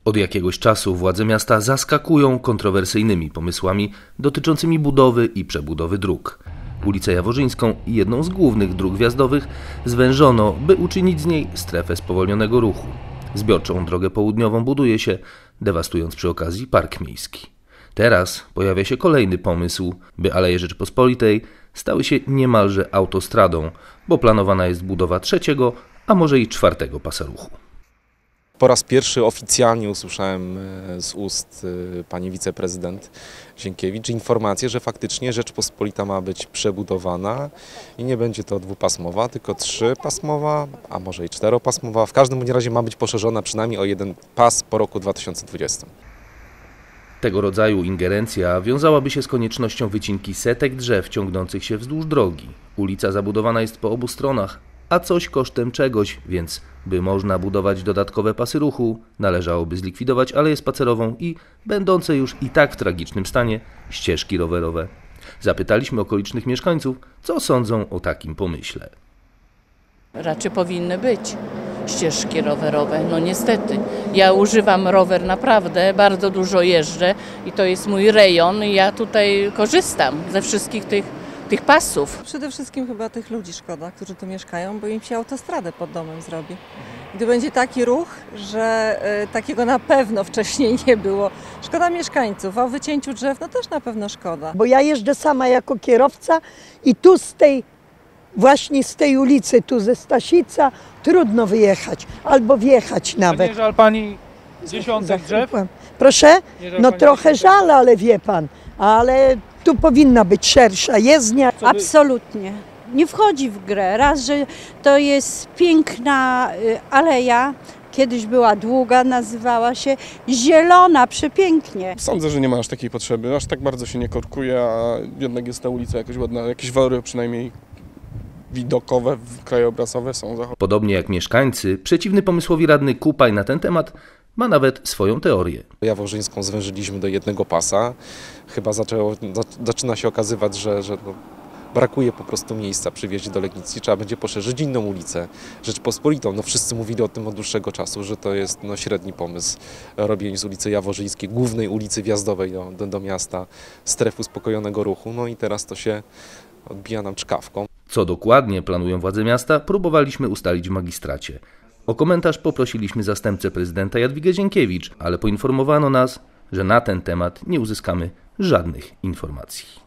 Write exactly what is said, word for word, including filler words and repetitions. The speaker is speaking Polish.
Od jakiegoś czasu władze miasta zaskakują kontrowersyjnymi pomysłami dotyczącymi budowy i przebudowy dróg. Ulicę Jaworzyńską, jedną z głównych dróg wjazdowych, zwężono, by uczynić z niej strefę spowolnionego ruchu. Zbiorczą drogę południową buduje się, dewastując przy okazji park miejski. Teraz pojawia się kolejny pomysł, by Aleje Rzeczypospolitej stały się niemalże autostradą, bo planowana jest budowa trzeciego, a może i czwartego pasa ruchu. Po raz pierwszy oficjalnie usłyszałem z ust pani wiceprezydent Zienkiewicz informację, że faktycznie Rzeczpospolita ma być przebudowana i nie będzie to dwupasmowa, tylko trzypasmowa, a może i czteropasmowa. W każdym razie ma być poszerzona przynajmniej o jeden pas po roku dwa tysiące dwudziestym. Tego rodzaju ingerencja wiązałaby się z koniecznością wycinki setek drzew ciągnących się wzdłuż drogi. Ulica zabudowana jest po obu stronach, a coś kosztem czegoś, więc by można budować dodatkowe pasy ruchu, należałoby zlikwidować aleję spacerową i będące już i tak w tragicznym stanie ścieżki rowerowe. Zapytaliśmy okolicznych mieszkańców, co sądzą o takim pomyśle. Raczej powinny być ścieżki rowerowe, no niestety. Ja używam rower naprawdę, bardzo dużo jeżdżę i to jest mój rejon i ja tutaj korzystam ze wszystkich tych tych pasów. Przede wszystkim chyba tych ludzi szkoda, którzy tu mieszkają, bo im się autostradę pod domem zrobi. Gdy będzie taki ruch, że y, takiego na pewno wcześniej nie było. Szkoda mieszkańców, a o wycięciu drzew no też na pewno szkoda. Bo ja jeżdżę sama jako kierowca i tu z tej, właśnie z tej ulicy, tu ze Stasica, trudno wyjechać albo wjechać nawet. Nie żal pani dziesiątek drzew? Proszę? No trochę żal, ale wie pan, ale tu powinna być szersza jezdnia. Absolutnie. Nie wchodzi w grę. Raz, że to jest piękna aleja, kiedyś była długa, nazywała się zielona, przepięknie. Sądzę, że nie ma aż takiej potrzeby, aż tak bardzo się nie korkuje, a jednak jest ta ulica jakoś ładna, jakieś walory przynajmniej widokowe, krajobrazowe są zachowane. Podobnie jak mieszkańcy, przeciwny pomysłowi radny Kupaj na ten temat ma nawet swoją teorię. Jaworzyńską zwężyliśmy do jednego pasa. Chyba zaczęło, zaczyna się okazywać, że, że no, brakuje po prostu miejsca przy wjeździe do Legnicy. Trzeba będzie poszerzyć inną ulicę, Rzeczpospolitą. No, wszyscy mówili o tym od dłuższego czasu, że to jest no, średni pomysł robienie z ulicy Jaworzyńskiej, głównej ulicy wjazdowej do, do, do miasta, strefy uspokojonego ruchu. No i teraz to się odbija nam czkawką. Co dokładnie planują władze miasta, próbowaliśmy ustalić w magistracie. O komentarz poprosiliśmy zastępcę prezydenta Jadwigę Zienkiewicz, ale poinformowano nas, że na ten temat nie uzyskamy żadnych informacji.